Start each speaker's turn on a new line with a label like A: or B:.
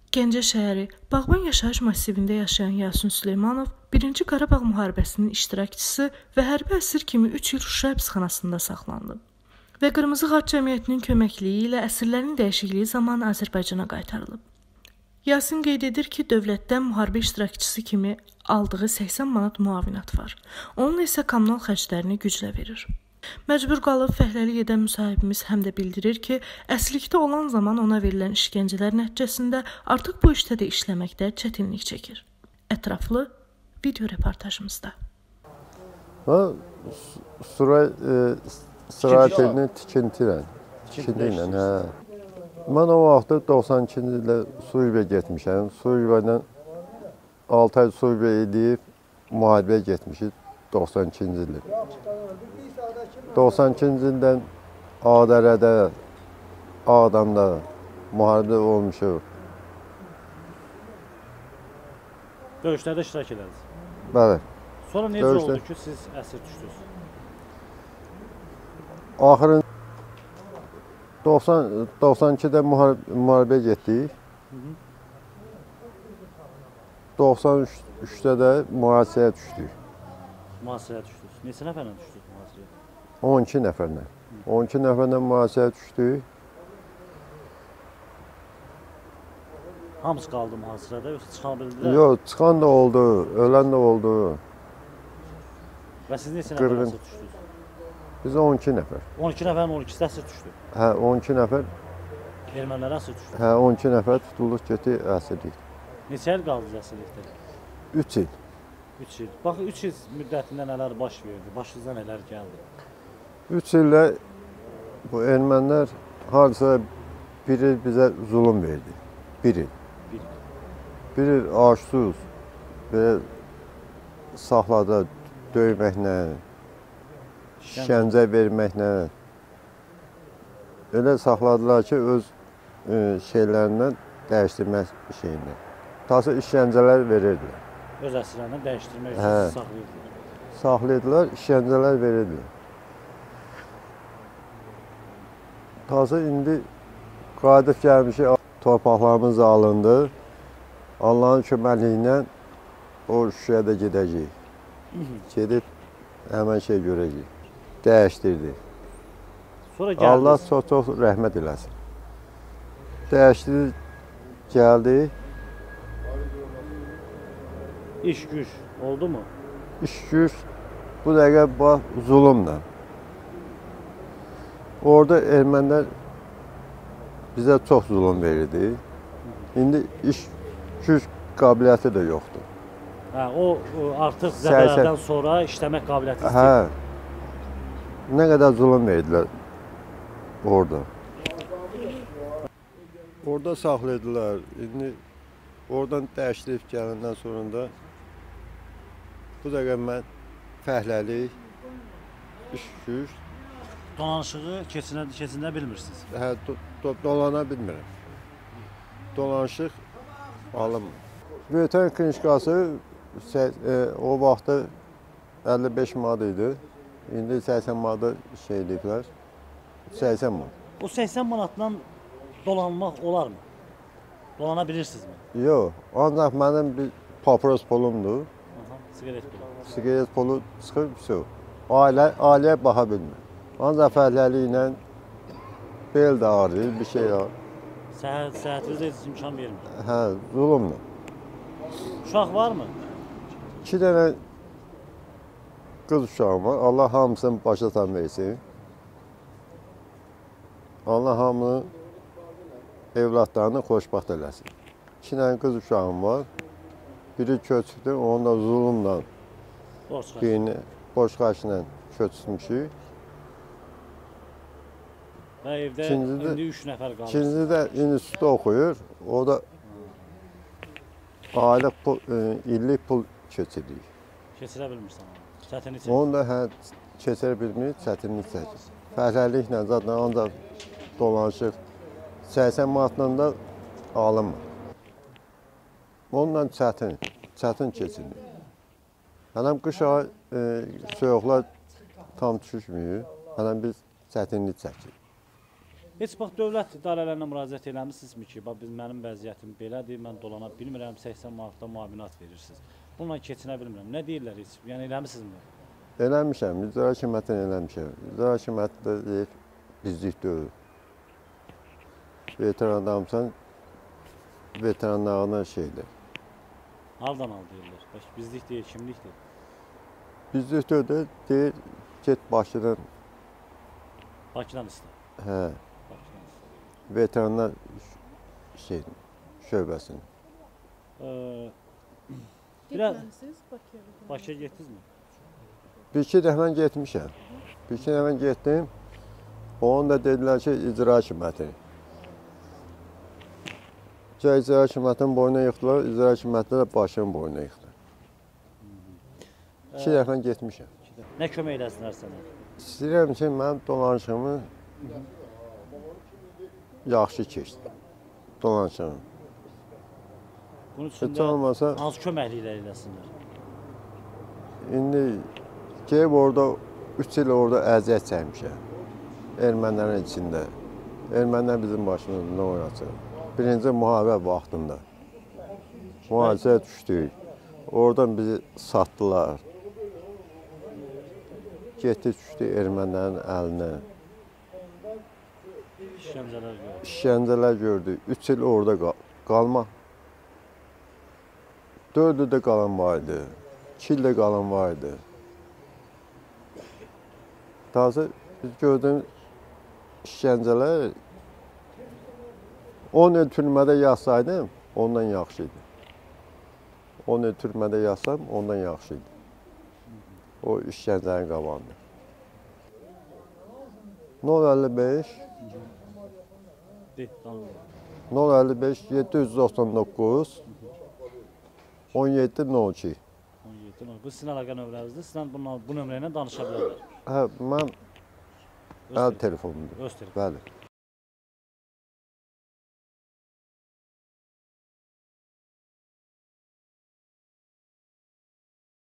A: Gəncə şəhəri Bağban yaşayış massivində yaşayan Yasin Süleymanov 1-ci Qarabağ müharibəsinin iştirakçısı və hərbi əsir kimi 3 il Şuşa həbsxanasında saxlanılıb və Qırmızı Xaç Cəmiyyətinin köməkliyi ilə əsirlərin dəyişikliyi zamanı Azərbaycana qaytarılıb. Yasin qeyd edir ki, dövlətdən müharibə iştirakçısı kimi aldığı 80 manat müavinət var. Onun isə kommunal xərclərini güclə verir. Məcbur qalıb fəhləlik edən müsahibimiz həm də bildirir ki, əsirlikdə olan zaman ona verilən işgəncələr nəticəsində artıq bu işdə də işləməkdə çətinlik çəkir. Ətraflı video reportajımızda.
B: Sırayətini tikinti ilə, hə. Mən o vaxtı 92-ci ildə Suriyaya getmişəm. Suriyadan 6 ay Suriyaya edib müharibəyə getmişik 92-ci ildə. 92-ci ildən Ağdərədə, Ağdamda müharibə olmuşuq.
C: Döyüşlərdə iştirak edərdiniz?
B: Bəli.
C: Sonra necə oldu ki, siz əsir düşdünüz?
B: Axırın 92-də müharibəyə getdik. 93-də də mühasirəyə düşdük.
C: Mühasirəyə düşdünüz. Neçə nəfərlə düşdünüz mühasirəyə?
B: 12 nəfərlə. 12 nəfərlə mühasirəyə düşdük.
C: Hamısı qaldı mühasirədə, yoxsa çıxa bildilər?
B: Yox, çıxan da oldu, ölən də oldu.
C: Və siz neçə nəfər əsir düşdünüz?
B: Biz 12 nəfər.
C: 12 nəfərin 12-si əsir düşdü.
B: Hə, 12 nəfər.
C: Ermənilər əsir düşdü.
B: Hə, 12 nəfər tutulduq getdi əsirlik.
C: Neçə il qaldınız əsirlikdə?
B: 3 il.
C: 3 il. Bax, 3 il müddətində nələr baş verdi? Başınıza nələr gəldi?
B: 3 ildə bu ermənilər hardasa bir il bizə zulüm verdi. Bir il. Bir il aşsız, belə saxladı, döyməklə, işgəncə verməklə. Elə saxladılar ki, öz şeylərindən dəyişdirmək şeyini. Tası işgəncələr verirdilər.
C: Öz əsirlərini dəyişdirmək üçün saxlayırdılar.
B: Saxlayırdılar, işgəncələr verirdilər. Tası indi qayıdıb gəlmişik, torpaqlarımız alındı. Allahın köməkliyi ilə o Şuşaya da gedəcəyik. Gedib həmən şey görəcəyik. Dəyişdirdi. Allah çox rəhmət eləsin. Dəyişdirdi, gəldi.
C: İş güç oldu mu?
B: İş güç bu dəqiqə bax zulümlə. Orada ermənilər bizə çox zulüm verirdi. İndi iş güc qabiliyyəti də yoxdur.
C: Hə, o artıq zədələrdən sonra işləmək qabiliyyəti istəyir.
B: Hə. Nə qədər zulüm verdilər orada. Orada saxlayırdılar. İndi oradan dəyişdirib gələndən sonra da bu dəqiqə mən fəhləlik, iş güc.
C: Dolanışığı keçinə bilmirsiniz?
B: Hə, dolana bilmirəm. Dolanışıq alınmır. Vətən klinişkası o vaxtı 55 manat idi. İndi 80 manat şey ediblər. 80 manat.
C: O 80 manatla dolanmaq olarmı? Dolana bilirsinizmi?
B: Yox, ancaq mənim bir papros pulumdur.
C: Sigaret pulu.
B: Sigaret pulu çıxır, bir ailəyə baxa bilmir. Ancaq fəhləliklə bel də ağrıyır, bir şey ağrıyır.
C: Səhətinizdə heç imkan vermir.
B: Hə, zulümlə.
C: Uşaq varmı?
B: 2 dənə qız uşağım var. Allah hamısını başa tam versin. Allah hamını evlatlarını xoşbaxt eləsin. 2 dənə qız uşağım var. Biri köçübdür, onu da zulümlə, birini borc xərclə köçmüşük.
C: Və evdə indi 3 nəfər qalır.
B: İkincisi də institutda oxuyur. O da aylıq pul, illik pul keçiririk.
C: Keçirə bilmirsən? Çətinlik çəkir?
B: Onu da keçirə bilmir, çətinlik çəkir. Fəhləliklə zaten ancaq dolanışıq. 80 manatla da alınmır. Onunla çətin keçinir. Hələm qış soyuqlar tam düşmür. Hələm biz çətinlik çəkirik.
C: Heç bax dövlət idarələrinə müraciət eləmisinizmi ki, bax mənim vəziyyətim belədir, mən dolana bilmirəm, 80 manatda müavinat verirsiniz. Bununla keçinə bilmirəm. Nə deyirlər heç? Yəni eləmisinizmi?
B: Eləmişəm, icra hakimiyyətinə eləmişəm. İcra hakimiyyəti də deyir, bizlik deyil. Veteran adamsan, veteranlarına şeydir.
C: Hardan al deyirlər? Bax bizlik deyil, kimlikdir?
B: Bizlik deyil, deyir, get Bakıdan,
C: Bakıdan istə.
B: hə,
C: Bakıdan istə.
B: veteranlar şey, şöbəsinin.
C: Biraz
A: Getməlisiniz Bakıya.
C: Bakıya getdinizmi?
B: Bir-iki dəfə getmişəm. Bir-iki dəfə getdim. Onun da dedilər ki, icra hakimiyyəti. İcra hakimiyyətinin boynuna yıxdılar, icra hakimiyyəti də başının boynuna yıxdı. İki dəfə getmişəm.
C: Nə kömək eləsinlər sənə?
B: İstəyirəm ki, mənim dolanışımı yaxşı keçdi. Dolanışımı.
C: Bunun
B: Heç
C: üçün də
B: olmasa,
C: hansı köməkliklər eləsinlər?
B: indi gəlib orada 3 il orada əziyyət çəkmişəm. Ermənilərin içində. Ermənilər bizim başımızda oynasın. Birinci müharibə vaxtında. Mühafizəyə düşdük. Oradan bizi satdılar. Getdik düşdük ermənilərin əlinə.
C: İşgəncələr görür.
B: İşgəncələr gördük. 3 il orada qalmaq. 4 ildə qalan var idi. 2 ildə qalan var idi. Daha biz gördüyümüz işgəncələr 10 il türmədə yatsaydım, ondan yaxşı idi. 10 il türmədə yatsam, ondan yaxşı idi. O işgəncələrin qabağında. 055
C: De, tanıdım.
B: 055 799 17 02.
C: 17. Bu sizin əlaqə nömrənizdir. Sizdən bu nömrə ilə danışa bilərlər.
B: Hə, mən
C: Öz
B: əl telefonumdur.
C: Öz telefon.
B: Bəli.